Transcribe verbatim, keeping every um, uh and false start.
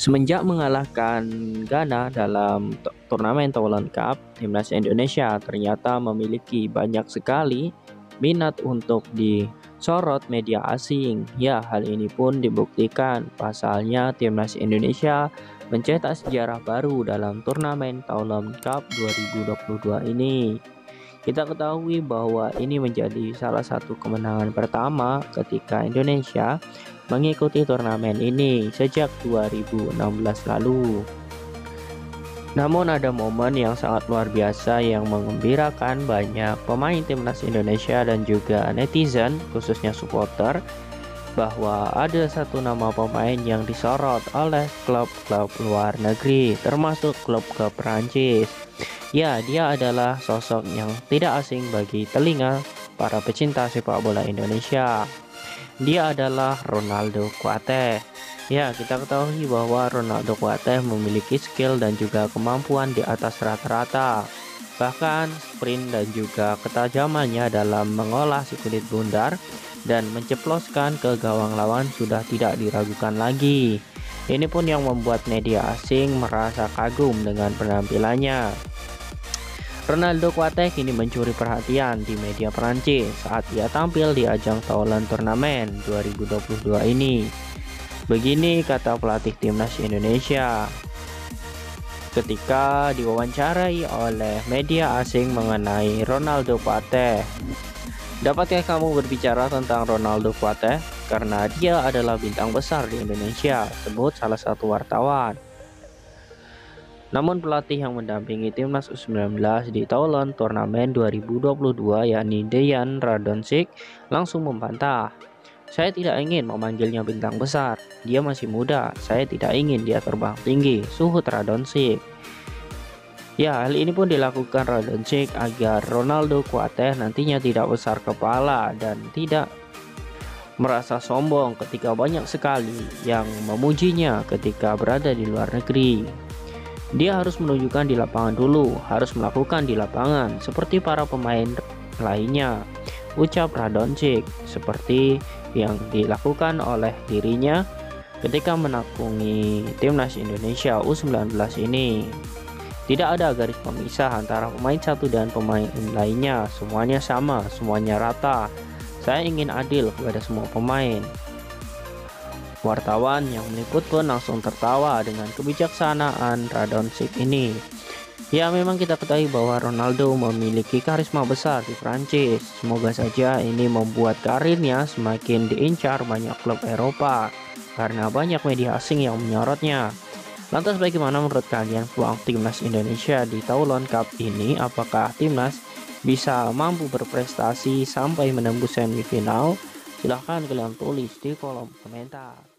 Semenjak mengalahkan Ghana dalam tu- turnamen Thailand Cup, timnas Indonesia ternyata memiliki banyak sekali minat untuk disorot media asing. Ya, hal ini pun dibuktikan pasalnya timnas Indonesia mencetak sejarah baru dalam turnamen Thailand Cup dua ribu dua puluh dua ini. Kita ketahui bahwa ini menjadi salah satu kemenangan pertama ketika Indonesia mengikuti turnamen ini sejak dua ribu enam belas lalu. Namun ada momen yang sangat luar biasa yang mengembirakan banyak pemain timnas Indonesia dan juga netizen, khususnya supporter, bahwa ada satu nama pemain yang disorot oleh klub-klub luar negeri, termasuk klub-klub Perancis. Ya, dia adalah sosok yang tidak asing bagi telinga para pecinta sepak bola Indonesia. Dia adalah Ronaldo Kuateh. Ya, kita ketahui bahwa Ronaldo Kuateh memiliki skill dan juga kemampuan di atas rata-rata. Bahkan sprint dan juga ketajamannya dalam mengolah si kulit bundar dan menceploskan ke gawang lawan sudah tidak diragukan lagi. Ini pun yang membuat media asing merasa kagum dengan penampilannya. Ronaldo Kuateh kini mencuri perhatian di media Prancis saat ia tampil di ajang Thailand Turnamen dua ribu dua puluh dua ini. Begini kata pelatih timnas Indonesia ketika diwawancarai oleh media asing mengenai Ronaldo Kuateh. Dapatkah kamu berbicara tentang Ronaldo Kuateh? Karena dia adalah bintang besar di Indonesia, sebut salah satu wartawan. Namun pelatih yang mendampingi timnas U sembilan belas di Thailand Turnamen dua ribu dua puluh dua yakni Dejan Radonjic langsung membantah. Saya tidak ingin memanggilnya bintang besar, dia masih muda, saya tidak ingin dia terbang tinggi, suhut Radonjic. Ya, hal ini pun dilakukan Radonjic agar Ronaldo Kuateh nantinya tidak besar kepala dan tidak merasa sombong ketika banyak sekali yang memujinya ketika berada di luar negeri. Dia harus menunjukkan di lapangan dulu, harus melakukan di lapangan seperti para pemain lainnya, ucap Radonjic, seperti yang dilakukan oleh dirinya ketika menakungi timnas Indonesia U sembilan belas ini. Tidak ada garis pemisah antara pemain satu dan pemain lainnya, semuanya sama, semuanya rata. Saya ingin adil kepada semua pemain. Wartawan yang meliput pun langsung tertawa dengan kebijaksanaan Radonjic ini. Ya, memang kita ketahui bahwa Ronaldo memiliki karisma besar di Prancis. Semoga saja ini membuat karirnya semakin diincar banyak klub Eropa karena banyak media asing yang menyorotnya. Lantas bagaimana menurut kalian peluang timnas Indonesia di Thailand Cup ini? Apakah timnas bisa mampu berprestasi sampai menembus semifinal? Silahkan kalian tulis di kolom komentar.